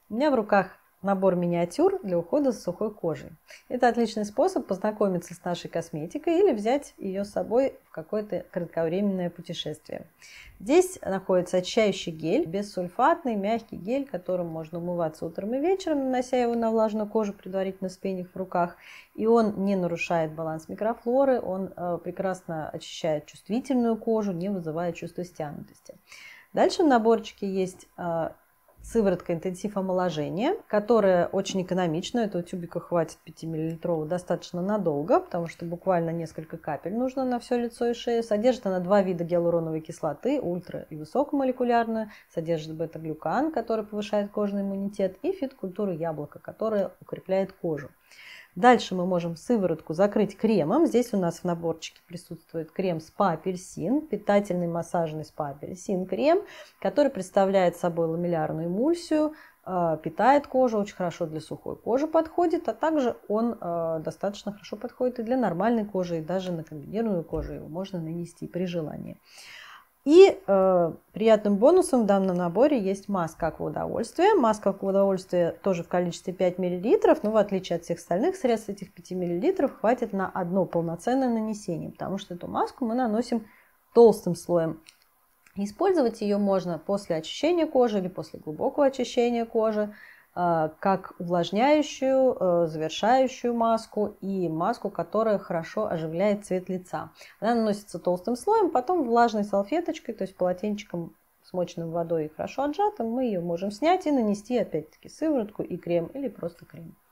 У меня в руках набор миниатюр для ухода за сухой кожей. Это отличный способ познакомиться с нашей косметикой или взять ее с собой в какое-то кратковременное путешествие. Здесь находится очищающий гель, бессульфатный, мягкий гель, которым можно умываться утром и вечером, нанося его на влажную кожу, предварительно вспенив в руках. И он не нарушает баланс микрофлоры, он прекрасно очищает чувствительную кожу, не вызывая чувство стянутости. Дальше в наборчике есть сыворотка интенсив омоложения, которая очень экономична. Этого тюбика хватит 5-мл достаточно надолго, потому что буквально несколько капель нужно на все лицо и шею. Содержит она 2 вида гиалуроновой кислоты, ультра и высокомолекулярную. Содержит бета-глюкан, который повышает кожный иммунитет, и фитокультуру яблока, которая укрепляет кожу. Дальше мы можем сыворотку закрыть кремом. Здесь у нас в наборчике присутствует крем спа-апельсин, питательный массажный спа-апельсин крем, который представляет собой ламеллярную эмульсию, питает кожу, очень хорошо для сухой кожи подходит, а также он достаточно хорошо подходит и для нормальной кожи, и даже на комбинированную кожу его можно нанести при желании. И приятным бонусом в данном наборе есть маска акваудовольствия. Маска акваудовольствия тоже в количестве 5 мл, но в отличие от всех остальных средств, этих 5 мл хватит на одно полноценное нанесение, потому что эту маску мы наносим толстым слоем. Использовать ее можно после очищения кожи или после глубокого очищения кожи, как увлажняющую, завершающую маску и маску, которая хорошо оживляет цвет лица. Она наносится толстым слоем, потом влажной салфеточкой, то есть полотенчиком, смоченным водой и хорошо отжатым, мы ее можем снять и нанести опять-таки сыворотку и крем или просто крем.